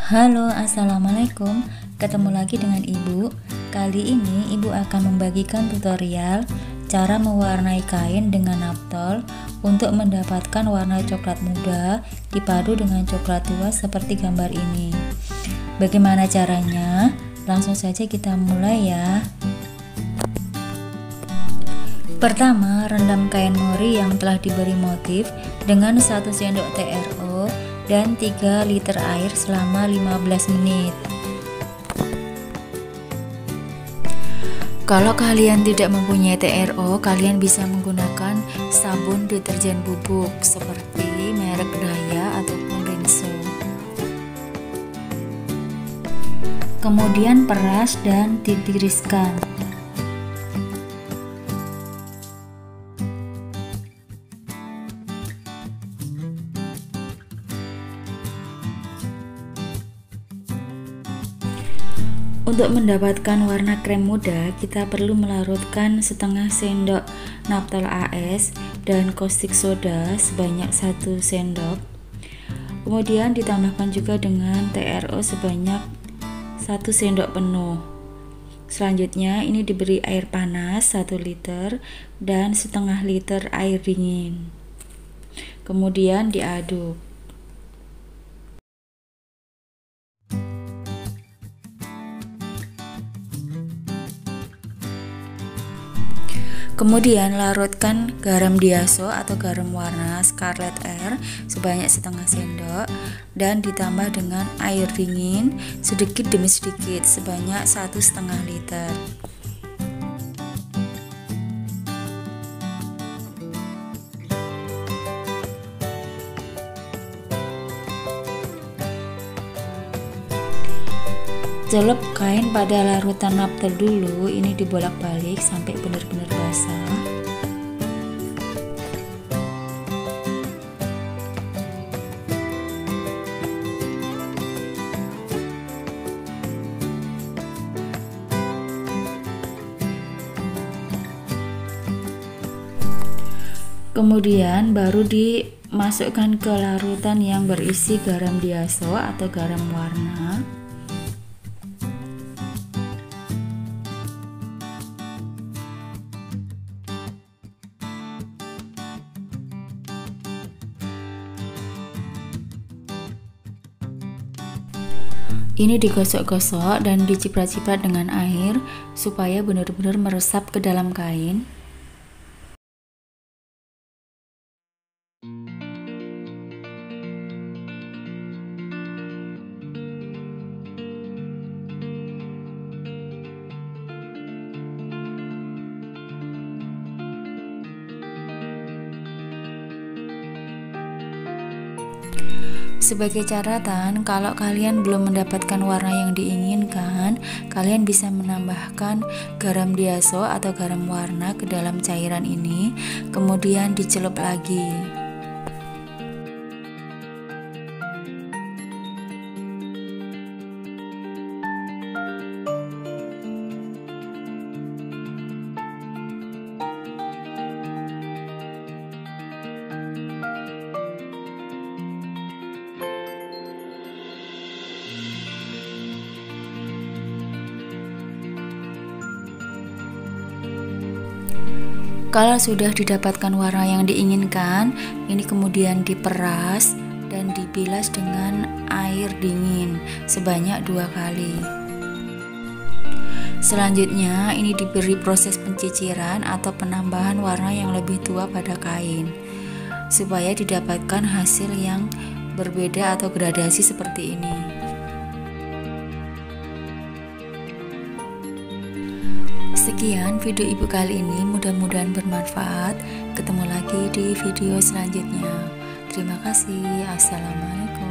Halo, assalamualaikum. Ketemu lagi dengan Ibu. Kali ini Ibu akan membagikan tutorial cara mewarnai kain dengan naptol untuk mendapatkan warna coklat muda dipadu dengan coklat tua seperti gambar ini. Bagaimana caranya? Langsung saja kita mulai ya. Pertama, rendam kain mori yang telah diberi motif dengan 1 sendok TRO dan 3 liter air selama 15 menit. Kalau kalian tidak mempunyai TRO, kalian bisa menggunakan sabun deterjen bubuk seperti merek Daya ataupun Rinso. Kemudian peras dan ditiriskan. Untuk mendapatkan warna krem muda, kita perlu melarutkan setengah sendok naptol AS dan caustic soda sebanyak 1 sendok. Kemudian ditambahkan juga dengan TRO sebanyak 1 sendok penuh. Selanjutnya ini diberi air panas 1 liter dan setengah liter air dingin. Kemudian diaduk. Kemudian larutkan garam diaso atau garam warna Scarlet Air sebanyak setengah sendok dan ditambah dengan air dingin sedikit demi sedikit sebanyak 1,5 liter. Celup kain pada larutan naptol dulu, ini dibolak-balik sampai benar-benar basah. Kemudian baru dimasukkan ke larutan yang berisi garam diaso atau garam warna. Ini digosok-gosok dan diciprat-ciprat dengan air supaya benar-benar meresap ke dalam kain. Sebagai catatan, kalau kalian belum mendapatkan warna yang diinginkan, kalian bisa menambahkan garam diaso atau garam warna ke dalam cairan ini, kemudian dicelup lagi. Kalau sudah didapatkan warna yang diinginkan, ini kemudian diperas dan dibilas dengan air dingin sebanyak 2 kali. Selanjutnya ini diberi proses penciciran atau penambahan warna yang lebih tua pada kain supaya didapatkan hasil yang berbeda atau gradasi seperti ini. Sekian video Ibu kali ini, mudah-mudahan bermanfaat. Ketemu lagi di video selanjutnya. Terima kasih. Assalamualaikum.